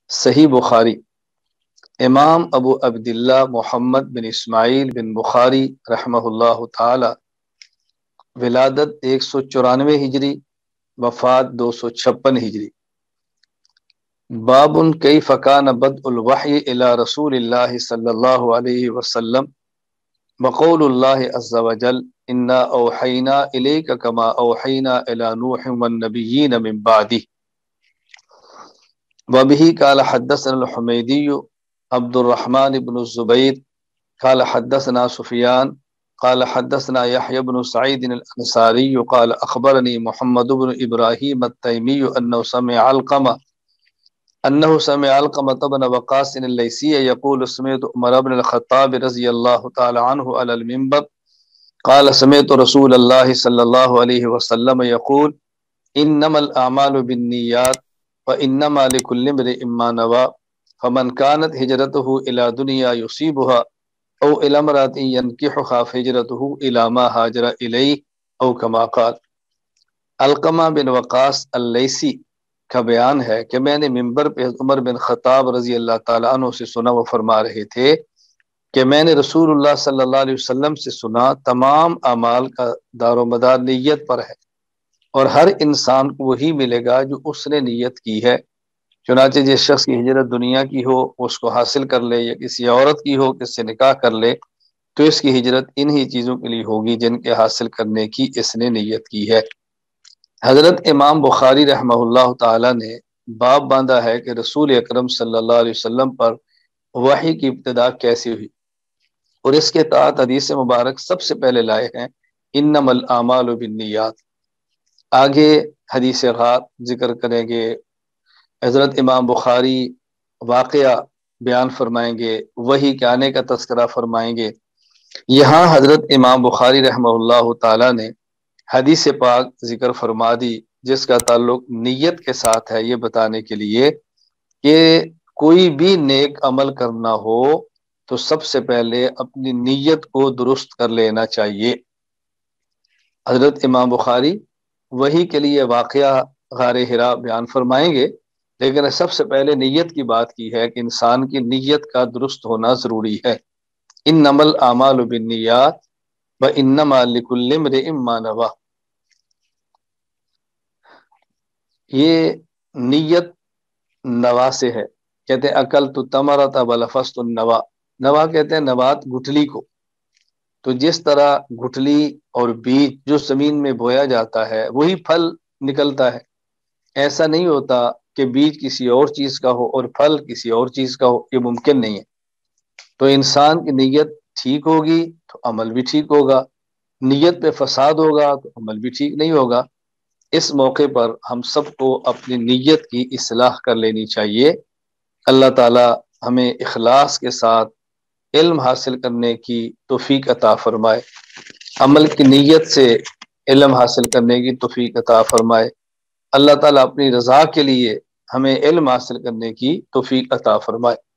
صحیح بخاری امام ابو عبداللہ محمد بن اسماعیل بن بخاری رحمہ اللہ تعالی، ولادت 194 ہجری، وفات 256 ہجری۔ باب کیف کان بدء الوحی الی رسول اللہ صلی اللہ علیہ وسلم وقول اللہ عز وجل انا اوحینا الیک کما اوحینا الی نوح والنبیین من بعدہ۔ وبه قال حدثنا الحمیدی عبد الرحمن بن الزبیر قال حدثنا سفیان قال حدثنا يحيى بن سعيد الانصاری قال اخبرني محمد بن ابراہیم التیمی انه سمع علقمة بن وقاص الليثي يقول سمعت عمر بن الخطاب رضي الله تعالى عنه على المنبر قال سمعت رسول الله صلى الله عليه وسلم يقول انما الاعمال بالنيات وانما لكل امرئ ما نوى فمن كانت هجرته الى دنيا يصيبها او الى امرأة ينكحها فهجرته الى ما هاجر اليه او كما قال۔ علقمہ بن وقاص اللیثی کا بیان ہے کہ میں نے منبر پہ عمر بن خطاب رضی اللہ تعالیٰ عنہ سے سنا، وہ فرما رہے تھے کہ میں نے رسول اللہ صلی اللہ علیہ وسلم سے سنا تمام اعمال کا دار و مدار نیت پر ہے، اور ہر انسان کو وہی ملے گا جو اس نے نیت کی ہے۔ چنانچہ جس شخص کی ہجرت دنیا کی ہو اس کو حاصل کر لے، یا کسی عورت کی ہو کہ اس سے نکاح کر لے، تو اس کی ہجرت انہی چیزوں کے لیے ہوگی جن کے حاصل کرنے کی اس نے نیت کی ہے۔ حضرت امام بخاری رحمہ اللہ تعالی نے باب باندھا ہے کہ رسول اکرم صلی اللہ علیہ وسلم پر وحی کی ابتدا کیسے ہوئی، اور اس کے تحت حدیث مبارک سب سے پہلے لائے ہیں انما الاعمال بالنیات۔ آگے حدیث غار ذکر کریں گے، حضرت امام بخاری واقعہ بیان فرمائیں گے، وحی کے آنے کا تذکرہ فرمائیں گے۔ یہاں حضرت امام بخاری رحمہ اللہ تعالی نے حدیث پاک ذکر فرما دی جس کا تعلق نیت کے ساتھ ہے، یہ بتانے کے لیے کہ کوئی بھی نیک عمل کرنا ہو تو سب سے پہلے اپنی نیت کو درست کر لینا چاہیے۔ حضرت امام بخاری وحی کے لیے واقعہ غار حرا بیان فرمائیں گے، لیکن سب سے پہلے نیت کی بات کی ہے کہ انسان کی نیت کا درست ہونا ضروری ہے۔ انما الاعمال بالنیات وانما لکل امرئ ما نوى۔ یہ نیت نوا سے ہے، کہتے ہیں اکلت تمرۃ ولفظت النوا۔ نوا کہتے ہیں نبات، گٹھلی کو۔ تو جس طرح گٹھلی اور بیج جو زمین میں بویا جاتا ہے وہی پھل نکلتا ہے، ایسا نہیں ہوتا کہ بیج کسی اور چیز کا ہو اور پھل کسی اور چیز کا ہو، یہ ممکن نہیں ہے۔ تو انسان کی نیت ٹھیک ہوگی تو عمل بھی ٹھیک ہوگا، نیت پہ فساد ہوگا تو عمل بھی ٹھیک نہیں ہوگا۔ اس موقع پر ہم سب کو اپنی نیت کی اصلاح کر لینی چاہیے۔ اللہ تعالی ہمیں اخلاص کے ساتھ علم حاصل کرنے کی توفیق عطا فرمائے، عمل کی نیت سے علم حاصل کرنے کی توفیق عطا فرمائے۔ اللہ تعالی اپنی رضا کے لیے ہمیں علم حاصل کرنے کی توفیق عطا فرمائے۔